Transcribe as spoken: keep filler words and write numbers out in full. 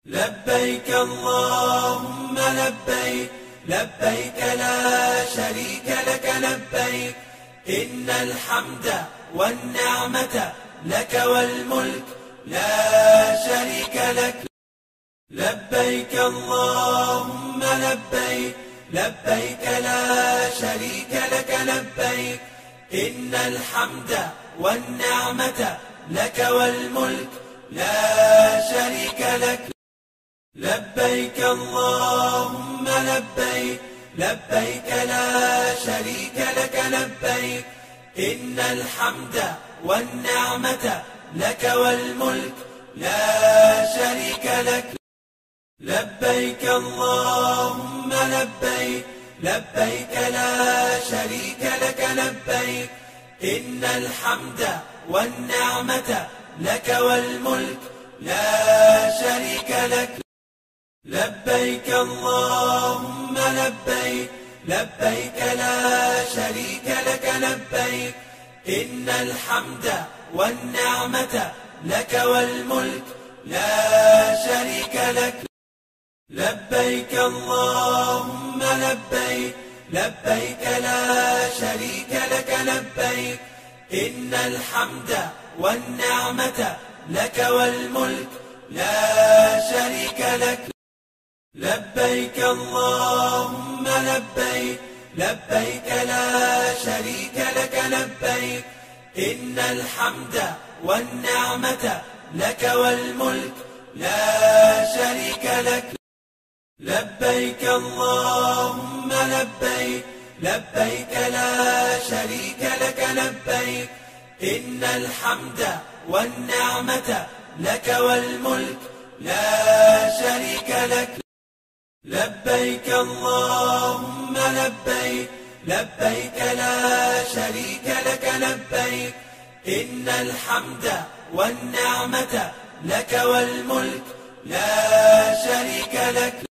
لبيك اللهم لبيك لبيك لا شريك لك لبيك إن الحمد والنعمة لك والملك لا شريك لك. لبيك اللهم لبيك لبيك لا شريك لك لبيك إن الحمد والنعمة لك والملك لا شريك لك. لبيك اللهم لبيك لبيك لا شريك لك لبيك إن الحمد والنعمة لك والملك لا شريك لك. لبيك اللهم لبيك لبيك لا شريك لك لبيك إن الحمد والنعمة لك والملك لا شريك لك. لبيك اللهم لبيك لبيك لا شريك لك لبيك إن الحمد والنعمة لك والملك لا شريك لك. لبيك اللهم لبيك لبيك لا شريك لك لبيك إن الحمد والنعمة لك والملك لا شريك لك. لبيك اللهم لبيك لبيك لا شريك لك لبيك إن الحمد والنعمة لك والملك لا شريك لك. لبيك اللهم لبيك لبيك لا شريك لك لبيك إن الحمد والنعمة لك والملك لا شريك لك. لبيك اللهم لبيك لبيك لا شريك لك لبيك إن الحمد والنعمة لك والملك لا شريك لك.